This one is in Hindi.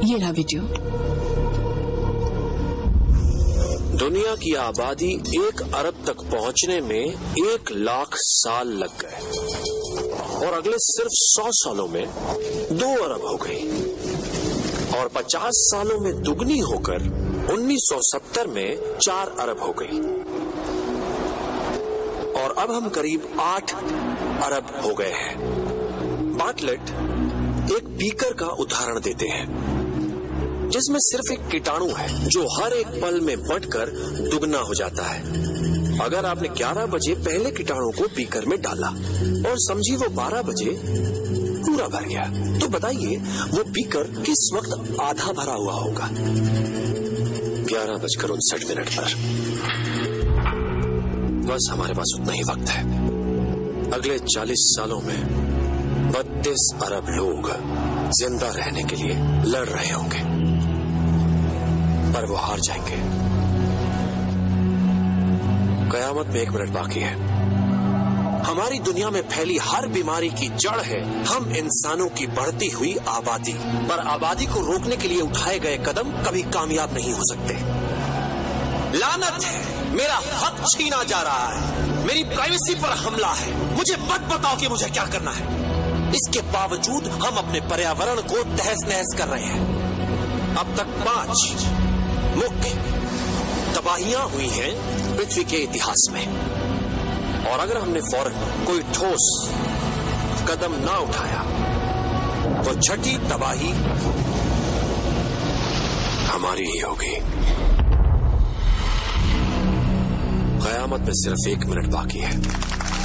ये रहा वीडियो। दुनिया की आबादी 1 अरब तक पहुंचने में 1 लाख साल लग गए और अगले सिर्फ 100 सालों में 2 अरब हो गई और 50 सालों में दुगनी होकर 1970 में 4 अरब हो गई और अब हम करीब 8 अरब हो गए हैं। बार्टलेट एक बीकर का उदाहरण देते हैं जिसमें सिर्फ एक कीटाणु है जो हर एक पल में बढ़कर दुगना हो जाता है। अगर आपने 11 बजे पहले कीटाणु को बीकर में डाला और समझी वो 12 बजे पूरा भर गया, तो बताइए वो बीकर किस वक्त आधा भरा हुआ होगा? 11:59 पर। बस हमारे पास उतना ही वक्त है। अगले 40 सालों में 32 अरब लोग जिंदा रहने के लिए लड़ रहे होंगे, पर वो हार जाएंगे। कयामत में 1 मिनट बाकी है। हमारी दुनिया में फैली हर बीमारी की जड़ है हम इंसानों की बढ़ती हुई आबादी। पर आबादी को रोकने के लिए उठाए गए कदम कभी कामयाब नहीं हो सकते। लानत है, मेरा हक छीना जा रहा है, मेरी प्राइवेसी पर हमला है। मुझे मत बताओ कि मुझे क्या करना है। इसके बावजूद हम अपने पर्यावरण को तहस नहस कर रहे हैं। अब तक 5 मुख्य तबाहियां हुई हैं पृथ्वी के इतिहास में, और अगर हमने फौरन कोई ठोस कदम ना उठाया तो छठी तबाही हमारी ही होगी। कयामत में सिर्फ 1 मिनट बाकी है।